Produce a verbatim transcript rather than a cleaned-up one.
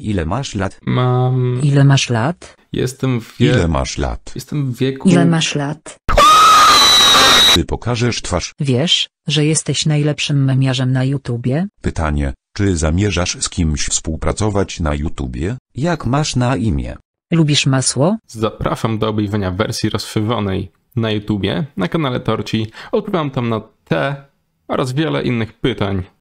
Ile masz lat? Mam... Ile masz lat? Jestem w wie... Ile masz lat? Jestem w wieku... Ile masz lat? Ty pokażesz twarz? Wiesz, że jesteś najlepszym memiarzem na YouTubie? Pytanie, czy zamierzasz z kimś współpracować na YouTubie? Jak masz na imię? Lubisz masło? Zapraszam do obejrzenia wersji rozszerzonej na YouTubie, na kanale Torci. Odpowiadam tam na te oraz wiele innych pytań.